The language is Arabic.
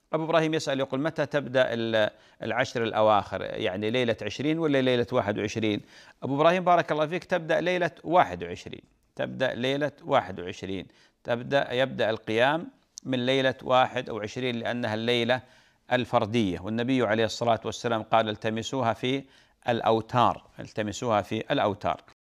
أبو إبراهيم يسأل يقول: متى تبدأ العشر الأواخر؟ يعني ليلة 20 ولا ليلة 21؟ أبو إبراهيم بارك الله فيك، تبدأ ليلة 21. تبدأ ليلة 21. يبدأ القيام من ليلة 21، لأنها الليلة الفردية، والنبي عليه الصلاة والسلام قال: التمسوها في الأوتار، التمسوها في الأوتار.